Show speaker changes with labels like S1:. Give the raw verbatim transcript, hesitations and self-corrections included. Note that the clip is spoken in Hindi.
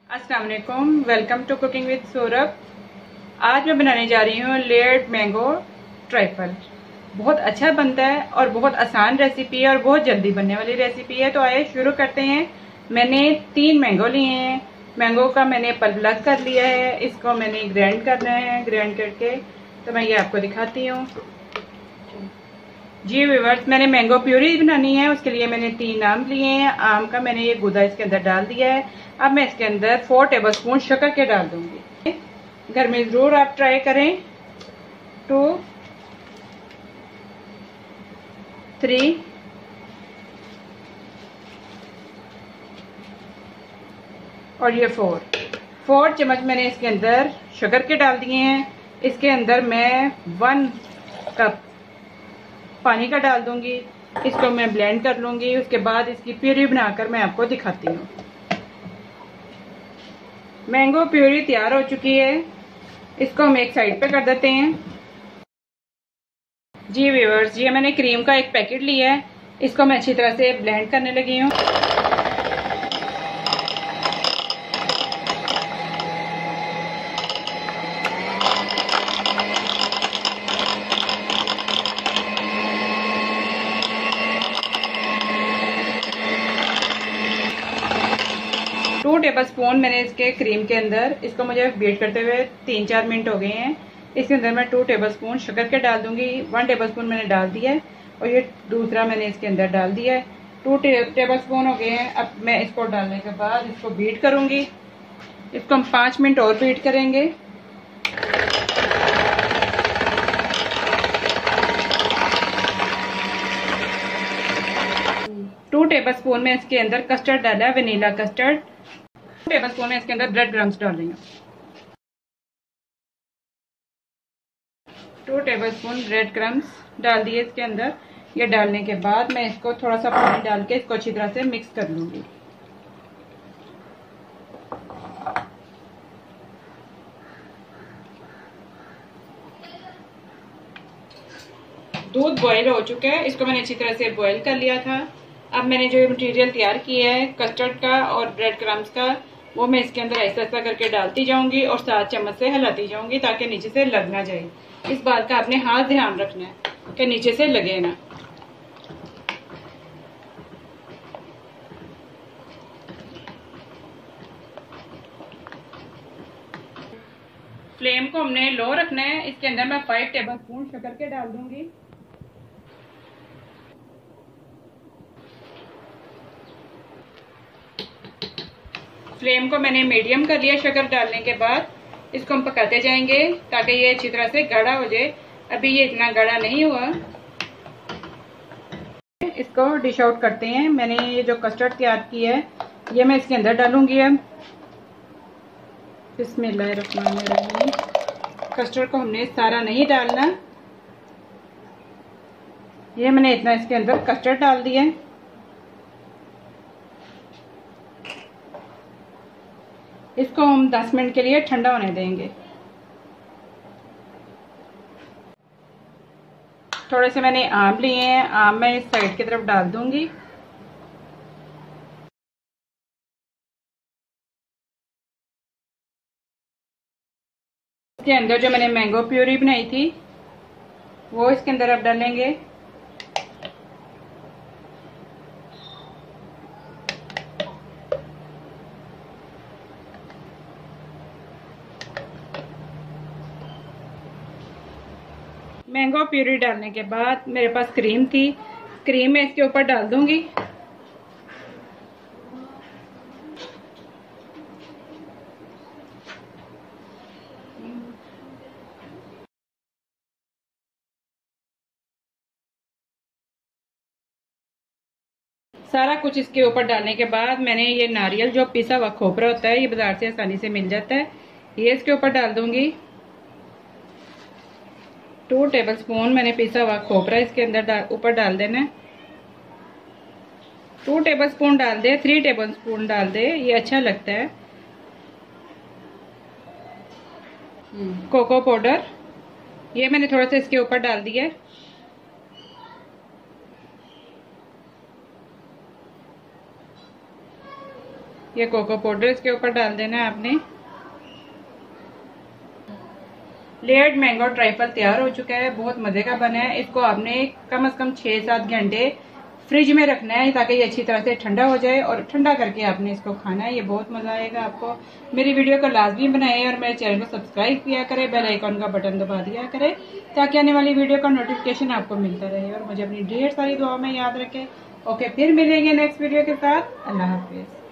S1: अस्सलाम वालेकुम, welcome to cooking with Saurabh. आज मैं बनाने जा रही हूँ लेयर्ड मैंगो ट्राइफल। बहुत अच्छा बनता है और बहुत आसान रेसिपी है और बहुत जल्दी बनने वाली रेसिपी है। तो आइए शुरू करते हैं। मैंने तीन मैंगो लिए हैं। मैंगो का मैंने पल्प अलग कर लिया है। इसको मैंने ग्राइंड करना है। ग्राइंड करके तो मैं ये आपको दिखाती हूँ। जी व्यूअर्स, मैंने मैंगो प्यूरी बनानी है। उसके लिए मैंने तीन आम लिए हैं। आम का मैंने ये गूदा इसके अंदर डाल दिया है। अब मैं इसके अंदर फोर टेबल स्पून शक्कर के डाल दूंगी। घर में जरूर आप ट्राई करें। टू, थ्री, और ये फोर फोर चम्मच मैंने इसके अंदर शक्कर के डाल दिए हैं। इसके अंदर मैं वन कप पानी का डाल दूंगी। इसको मैं ब्लेंड कर लूंगी। उसके बाद इसकी प्यूरी बनाकर मैं आपको दिखाती हूँ। मैंगो प्यूरी तैयार हो चुकी है। इसको हम एक साइड पे कर देते हैं। जी व्यूअर्स, ये मैंने क्रीम का एक पैकेट लिया है। इसको मैं अच्छी तरह से ब्लेंड करने लगी हूँ। टू टेबल स्पून मैंने इसके क्रीम के अंदर, इसको मुझे बीट करते हुए तीन चार मिनट हो गए हैं। इसके अंदर मैं टू टेबल स्पून शक्कर के डाल दूंगी। वन टेबल स्पून मैंने डाल दिया है और ये दूसरा मैंने इसके अंदर डाल दिया है। टू टेबल स्पून हो गए हैं। अब मैं इसको डालने के बाद इसको बीट करूंगी। इसको हम पाँच मिनट और बीट करेंगे। टू टेबल स्पून में इसके अंदर कस्टर्ड डाला है, vanilla custard. Two tablespoon में इसके अंदर ब्रेड क्रम्स डाल रही हूँ। Two tablespoon bread crumbs डाल दिए इसके अंदर। ये डालने के बाद मैं इसको थोड़ा सा पानी डाल के इसको अच्छी तरह से मिक्स कर लूंगी। दूध बॉईल हो चुका है। इसको मैंने अच्छी तरह से बॉईल कर लिया था। अब मैंने जो मटेरियल तैयार किया है कस्टर्ड का और ब्रेड क्रम्स का, वो मैं इसके अंदर ऐसा ऐसा करके डालती जाऊंगी और सात चम्मच से हिलाती जाऊंगी ताकि नीचे से लग ना जाए। इस बात का आपने हाथ ध्यान रखना है कि नीचे से लगे ना। फ्लेम को हमने लो रखना है। इसके अंदर मैं फाइव टेबल स्पून शक्कर के डाल दूंगी। फ्लेम को मैंने मीडियम कर लिया। शक्कर डालने के बाद इसको हम पकाते जाएंगे ताकि ये अच्छी तरह से गाढ़ा हो जाए। अभी ये इतना गाढ़ा नहीं हुआ। इसको डिश आउट करते हैं। मैंने ये जो कस्टर्ड तैयार की है ये मैं इसके अंदर डालूंगी। अब बिस्मिल्लाहिर्रहमानिर्रहीम। कस्टर्ड को हमने सारा नहीं डालना। ये मैंने इतना इसके अंदर कस्टर्ड डाल दिया है। इसको हम दस मिनट के लिए ठंडा होने देंगे। थोड़े से मैंने आम लिए हैं। आम मैं इस साइड की तरफ डाल दूंगी। इसके अंदर जो मैंने मैंगो प्यूरी बनाई थी वो इसके अंदर अब डालेंगे। मैंगो प्यूरी डालने के बाद मेरे पास क्रीम थी। क्रीम मैं इसके ऊपर डाल दूंगी। सारा कुछ इसके ऊपर डालने के बाद मैंने ये नारियल जो पिसा हुआ खोपरा होता है, ये बाजार से आसानी से मिल जाता है, ये इसके ऊपर डाल दूंगी। टू टेबल स्पून मैंने पिसा हुआ खोपरा इसके अंदर ऊपर डाल देना है। टू टेबल स्पून डाल दे, थ्री टेबल स्पून डाल दे, ये अच्छा लगता है। कोको पाउडर ये मैंने थोड़ा सा इसके ऊपर डाल दिया है। ये कोको पाउडर इसके ऊपर डाल देना है आपने। लेयर्ड मैंगो ट्राइफल तैयार हो चुका है, बहुत मजे का बना है। इसको आपने कम से कम छह सात घंटे फ्रिज में रखना है ताकि ये अच्छी तरह से ठंडा हो जाए, और ठंडा करके आपने इसको खाना है। ये बहुत मजा आएगा आपको। मेरी वीडियो को लाजमी बनाए और मेरे चैनल को सब्सक्राइब किया करें, बेल आइकॉन का बटन दबा दिया करें ताकि आने वाली वीडियो का नोटिफिकेशन आपको मिलता रहे, और मुझे अपनी ढेर सारी दुआओं में याद रखें। ओके, फिर मिलेंगे नेक्स्ट वीडियो के साथ। अल्लाह हाफिज।